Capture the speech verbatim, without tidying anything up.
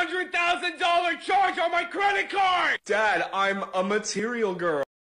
hundred thousand dollar charge on my credit card! Dad, I'm a material girl.